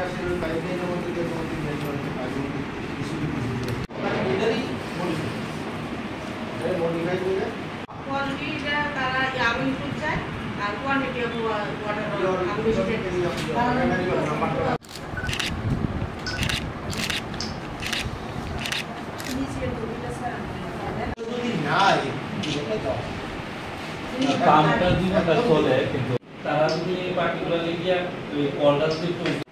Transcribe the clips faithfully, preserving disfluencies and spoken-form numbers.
কামটা দিনটা চলে কিন্তু তারা যদি পার্টিকুলারলি গিয়া ওই কলটা যদি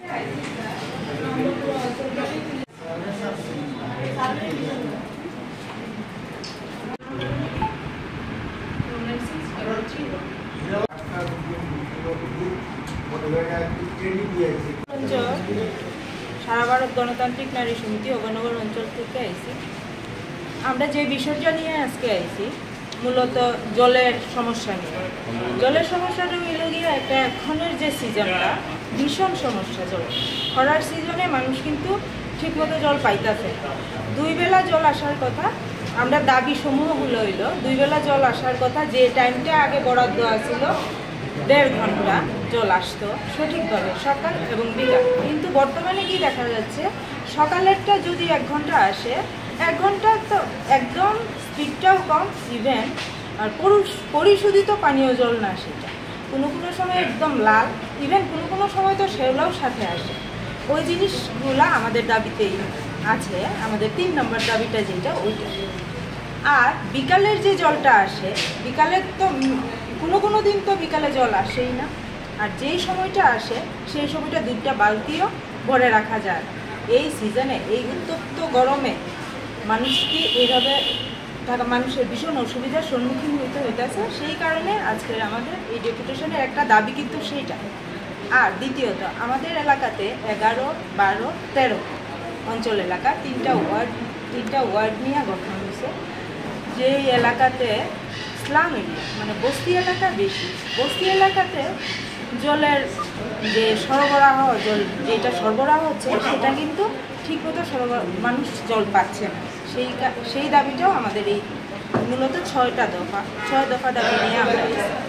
সারা ভারত গণতান্ত্রিক নারী সমিতি অবনগর অঞ্চল থেকে আইছি। আমরা যে বিষয়টা নিয়ে আজকে আইছি মূলত জলের সমস্যা নিয়ে। জলের সমস্যাটা হইল গিয়ে একটা এখনের যে সিজনটা ভীষণ সমস্যা জল। খরার সিজনে মানুষ কিন্তু ঠিকমতো জল পাইতেছে। দুই বেলা জল আসার কথা, আমরা দাবি সমূহগুলো হইল দুই বেলা জল আসার কথা, যে টাইমটা আগে বরাদ্দ আছিল দেড় ঘন্টা জল আসতো সঠিকভাবে সকাল এবং বিকাল। কিন্তু বর্তমানে কি দেখা যাচ্ছে, সকালেরটা যদি এক ঘন্টা আসে, এক ঘন্টা তো একদম স্পিডটাও কম, ইভেন আর পরিশোধিত পানীয় জল না সেটা কোনো কোনো সময় একদম লাল, ইভেন কোনো কোনো সময় তো সেগুলোও সাথে আসে। ওই জিনিসগুলো আমাদের দাবিতেই আছে, আমাদের তিন নম্বর দাবিটা যেটা ওইটা। আর বিকালের যে জলটা আসে, বিকালের তো কোনো কোনো দিন তো বিকালে জল আসেই না, আর যেই সময়টা আসে সেই সময়টা দুইটা বালতিও ভরে রাখা যায়। এই সিজনে এই উত্তপ্ত গরমে মানুষকে এইভাবে থাকা মানুষের ভীষণ অসুবিধার সম্মুখীন হতে হইতেছে। সেই কারণে আজকের আমাদের এই ডেপুটেশনের একটা দাবি কিন্তু সেইটা। আর দ্বিতীয়ত আমাদের এলাকাতে এগারো বারো তেরো অঞ্চল এলাকা তিনটা ওয়ার্ড তিনটা ওয়ার্ড নিয়ে গঠন হয়েছে। যেই এলাকাতে স্লাম এরিয়া মানে বস্তি এলাকা বেশি, বস্তি এলাকাতে জলের যে সরবরাহ জল যেটা সরবরাহ হচ্ছে সেটা কিন্তু ঠিকমতো সরবরাহ মানুষ জল পাচ্ছে না। সেই সেই দাবিটাও আমাদের এই মূলত ছয়টা দফা ছয় দফা দাবি নিয়ে আমরা।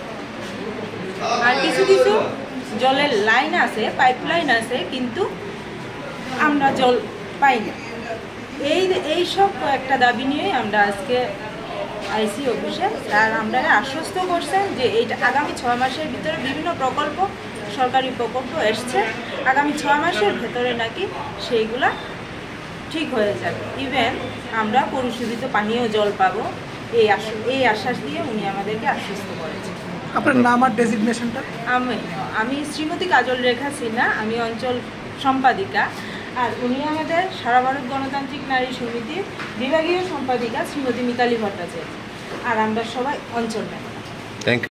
আর কিছু কিছু জলের লাইন আছে, পাইপ লাইন আছে, কিন্তু আমরা জল পাই না। এই এইসব কয়েকটা দাবি নিয়ে আমরা আজকে আইসি অফিসে, আর আমরা আশ্বস্ত করছেন যে এইটা আগামী ছয় মাসের ভিতরে বিভিন্ন প্রকল্প সরকারি প্রকল্প এসছে, আগামী ছয় মাসের ভেতরে নাকি সেইগুলা ঠিক হয়ে যাবে। ইভেন আমরা পরিশোধিত পানীয় জল পাবো, এই এই আশ্বাস দিয়ে উনি আমাদেরকে আশ্বস্ত করেছেন। আপনার নাম আর ডেজিগনেশনটা? আমি আমি শ্রীমতী কাজল রেখা সিনহা, আমি অঞ্চল সম্পাদিকা। আর উনি আমাদের সারা ভারত গণতান্ত্রিক নারী সমিতির বিভাগীয় সম্পাদিকা শ্রীমতী মিতালি ভট্টাচার্য। আর আমরা সবাই অঞ্চল ম্যাম। Thank you.